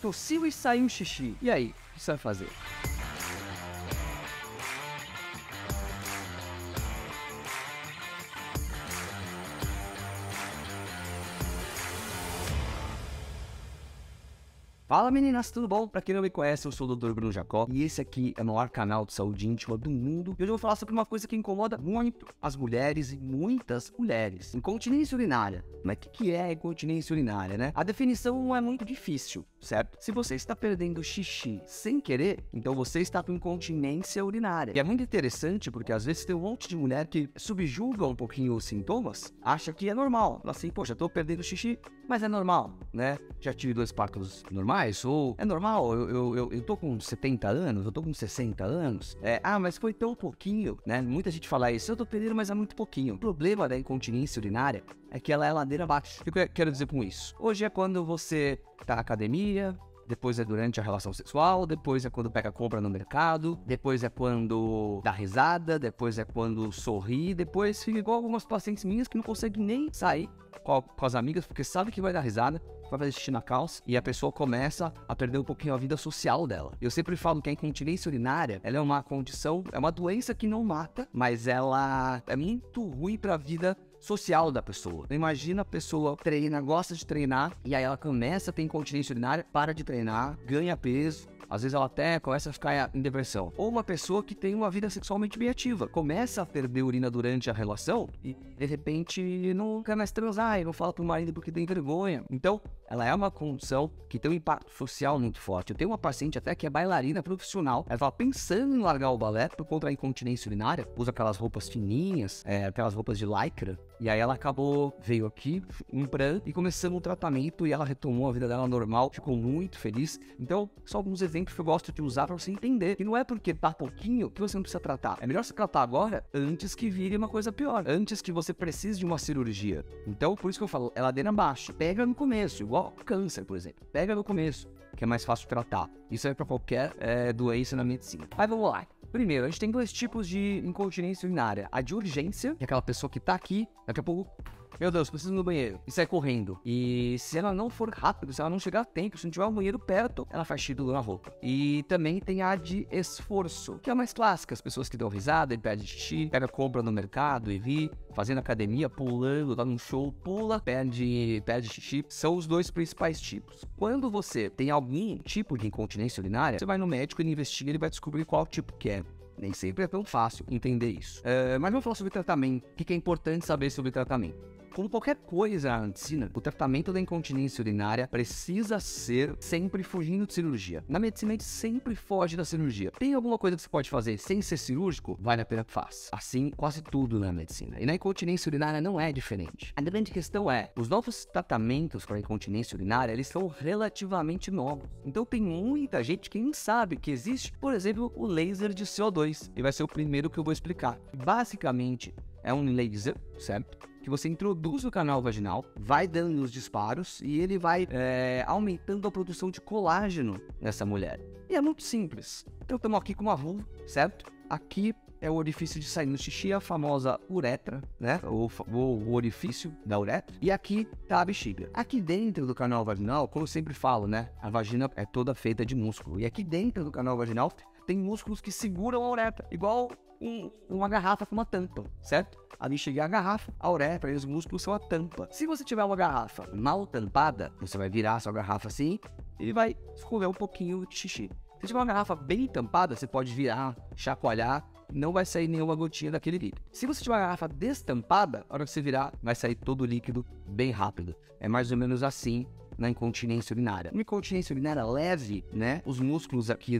tossiu e saiu xixi. E aí, o que você vai fazer? Fala meninas, tudo bom? Pra quem não me conhece, eu sou o Dr. Bruno Jacó e esse aqui é o maior canal de saúde íntima do mundo. E hoje eu vou falar sobre uma coisa que incomoda muito as mulheres e muitas mulheres. Incontinência urinária. Mas o que é incontinência urinária, né? A definição não é muito difícil, certo? Se você está perdendo xixi sem querer, então você está com incontinência urinária. E é muito interessante porque às vezes tem um monte de mulher que subjuga um pouquinho os sintomas, acha que é normal. Fala assim, poxa, tô perdendo xixi, mas é normal, né? Já tive 2 partos normais, ou é normal, eu tô com 70 anos, eu tô com 60 anos. Mas foi tão pouquinho, né? Muita gente fala isso, eu tô perdendo, mas é muito pouquinho. O problema da incontinência urinária é que ela é ladeira abaixo. O que eu quero dizer com isso? Hoje é quando você tá na academia, depois é durante a relação sexual, depois é quando pega compra no mercado, depois é quando dá risada, depois é quando sorri, depois fica igual algumas pacientes minhas que não conseguem nem sair com as amigas, porque sabe que vai dar risada, vai fazer xixi na calça, e a pessoa começa a perder um pouquinho a vida social dela. Eu sempre falo que a incontinência urinária, ela é uma condição, é uma doença que não mata, mas ela é muito ruim pra vida social da pessoa. Imagina a pessoa treina, gosta de treinar, e aí ela começa a ter incontinência urinária, para de treinar, ganha peso, às vezes ela até começa a ficar em depressão. Ou uma pessoa que tem uma vida sexualmente bem ativa, começa a perder urina durante a relação e de repente não quer mais transar e não fala pro marido porque tem vergonha. Então, ela é uma condição que tem um impacto social muito forte. Eu tenho uma paciente até que é bailarina profissional, ela estava pensando em largar o balé por conta da incontinência urinária, usa aquelas roupas fininhas, aquelas roupas de lycra, e aí ela veio aqui em pran e começamos um tratamento e ela retomou a vida dela normal, ficou muito feliz. Então, só alguns exemplos que eu gosto de usar para você entender que não é porque tá pouquinho que você não precisa tratar. É melhor você tratar agora antes que vire uma coisa pior, antes que você precise de uma cirurgia. Então, por isso que eu falo, é ladeira abaixo. Pega no começo, igual câncer, por exemplo. Pega no começo, que é mais fácil tratar. Isso é para qualquer doença na medicina. Mas vamos lá. Primeiro, a gente tem 2 tipos de incontinência urinária. A de urgência, que é aquela pessoa que tá aqui, daqui a pouco, meu Deus, preciso ir no banheiro, e sai correndo. E se ela não for rápido, se ela não chegar a tempo, se não tiver um banheiro perto, ela faz xixi na roupa. E também tem a de esforço, que é a mais clássica. As pessoas que dão risada e pedem xixi, pega compra no mercado e ri, fazendo academia, pulando, tá num show, pula, pede xixi. São os 2 principais tipos. Quando você tem algum tipo de incontinência urinária, você vai no médico, ele investiga, ele vai descobrir qual tipo que é. Nem sempre é tão fácil entender isso. Mas vamos falar sobre tratamento. O que é importante saber sobre tratamento? Como qualquer coisa na medicina, o tratamento da incontinência urinária precisa ser sempre fugindo de cirurgia. Na medicina, a gente sempre foge da cirurgia. Tem alguma coisa que você pode fazer sem ser cirúrgico? Vale a pena que faça. Assim, quase tudo na medicina. E na incontinência urinária não é diferente. A grande questão é, os novos tratamentos para a incontinência urinária, eles são relativamente novos. Então tem muita gente que nem sabe que existe, por exemplo, o laser de CO2. E vai ser o primeiro que eu vou explicar. Basicamente, é um laser, certo? Que você introduz no canal vaginal, vai dando os disparos e ele vai aumentando a produção de colágeno nessa mulher. E é muito simples. Então estamos aqui com uma vulva, certo? Aqui é o orifício de sair no xixi, a famosa uretra, né? O orifício da uretra. E aqui tá a bexiga. Aqui dentro do canal vaginal, como eu sempre falo, né? A vagina é toda feita de músculo. E aqui dentro do canal vaginal tem músculos que seguram a uretra, igual uma garrafa com uma tampa, certo? Ali chega a garrafa, a uretra e os músculos são a tampa. Se você tiver uma garrafa mal tampada, você vai virar a sua garrafa assim e vai escorrer um pouquinho de xixi. Se tiver uma garrafa bem tampada, você pode virar, chacoalhar, não vai sair nenhuma gotinha daquele líquido. Se você tiver uma garrafa destampada, a hora que você virar, vai sair todo o líquido bem rápido. É mais ou menos assim na incontinência urinária. Uma incontinência urinária leve, né? Os músculos aqui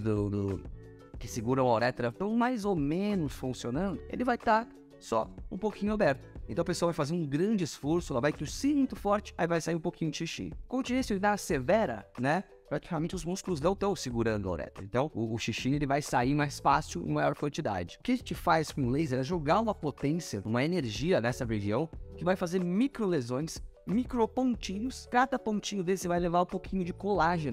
que seguram a uretra estão mais ou menos funcionando, ele vai estar só um pouquinho aberto. Então a pessoa vai fazer um grande esforço, ela vai tossir muito forte, aí vai sair um pouquinho de xixi. Incontinência urinária severa, né? Praticamente os músculos não estão segurando a uretra. Então o xixi ele vai sair mais fácil em maior quantidade. O que a gente faz com o laser é jogar uma potência, uma energia nessa região que vai fazer microlesões, micropontinhos. Cada pontinho desse vai levar um pouquinho de colágeno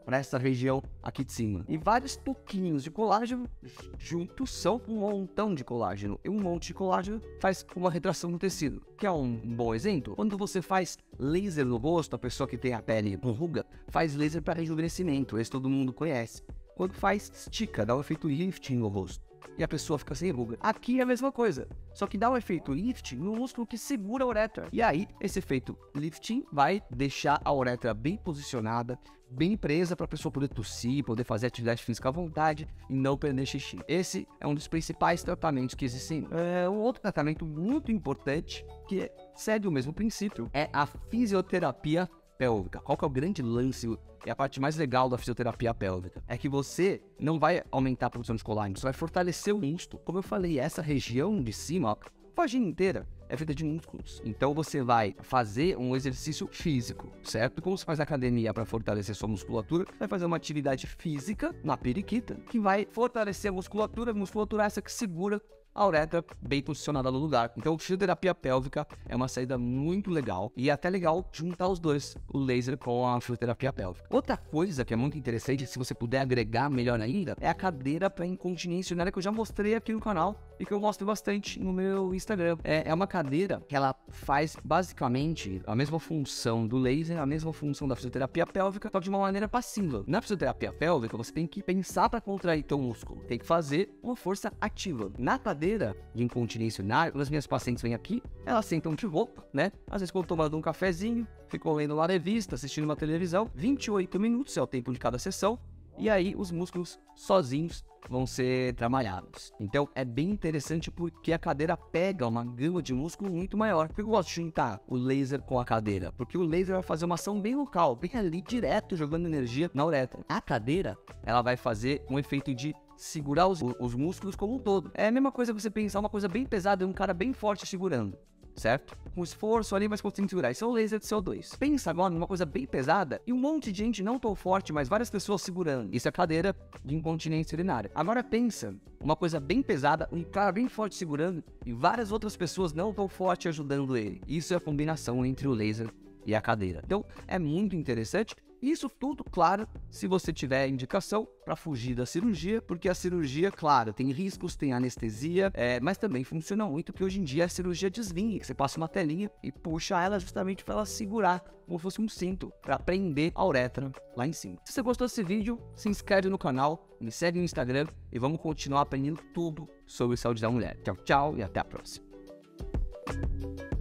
para essa região aqui de cima. E vários pouquinhos de colágeno juntos são um montão de colágeno. E um monte de colágeno faz uma retração no tecido. Que é um bom exemplo? Quando você faz laser no rosto, a pessoa que tem a pele com ruga, faz laser para rejuvenescimento. Esse todo mundo conhece. Quando faz, estica, dá um efeito lifting no rosto. E a pessoa fica sem ruga. Aqui é a mesma coisa, só que dá um efeito lifting no músculo que segura a uretra. E aí, esse efeito lifting vai deixar a uretra bem posicionada, bem presa para a pessoa poder tossir, poder fazer atividade física à vontade e não perder xixi. Esse é um dos principais tratamentos que existem. Um outro tratamento muito importante, que segue o mesmo princípio, é a fisioterapia pélvica. Qual que é o grande lance? É a parte mais legal da fisioterapia pélvica. É que você não vai aumentar a produção de colágeno, você vai fortalecer o músculo. Como eu falei, essa região de cima, ó, a vagina inteira é feita de músculos. Então você vai fazer um exercício físico, certo? Como você faz academia para fortalecer sua musculatura, vai fazer uma atividade física na periquita que vai fortalecer a musculatura essa que segura a uretra bem posicionada no lugar. Então, fisioterapia pélvica é uma saída muito legal e é até legal juntar os dois, o laser com a fisioterapia pélvica. Outra coisa que é muito interessante, se você puder agregar melhor ainda, é a cadeira para incontinência urinária que eu já mostrei aqui no canal e que eu mostro bastante no meu Instagram. É uma cadeira que ela faz basicamente a mesma função do laser, a mesma função da fisioterapia pélvica, só de uma maneira passiva. Na fisioterapia pélvica, você tem que pensar para contrair teu músculo, tem que fazer uma força ativa. Na cadeira de incontinência urinária, quando as minhas pacientes vêm aqui, elas sentam de roupa, né? Às vezes quando tomando um cafezinho, ficam lendo uma revista, assistindo uma televisão, 28 minutos é o tempo de cada sessão, e aí os músculos sozinhos vão ser trabalhados. Então é bem interessante porque a cadeira pega uma gama de músculo muito maior. Por que eu gosto de juntar o laser com a cadeira? Porque o laser vai fazer uma ação bem local, bem ali direto, jogando energia na uretra. A cadeira, ela vai fazer um efeito de segurar os músculos como um todo. É a mesma coisa que você pensar uma coisa bem pesada e um cara bem forte segurando, certo? Com esforço ali, mas conseguindo segurar. Isso é o laser de CO2. Pensa agora numa coisa bem pesada e um monte de gente não tão forte, mas várias pessoas segurando. Isso é cadeira de incontinência urinária. Agora pensa uma coisa bem pesada, um cara bem forte segurando e várias outras pessoas não tão fortes ajudando ele. Isso é a combinação entre o laser e a cadeira. Então, é muito interessante. Isso tudo, claro, se você tiver indicação para fugir da cirurgia, porque a cirurgia, claro, tem riscos, tem anestesia, mas também funciona muito, porque hoje em dia a cirurgia deslinha, você passa uma telinha e puxa ela justamente para ela segurar, como se fosse um cinto, para prender a uretra lá em cima. Se você gostou desse vídeo, se inscreve no canal, me segue no Instagram e vamos continuar aprendendo tudo sobre saúde da mulher. Tchau, tchau e até a próxima.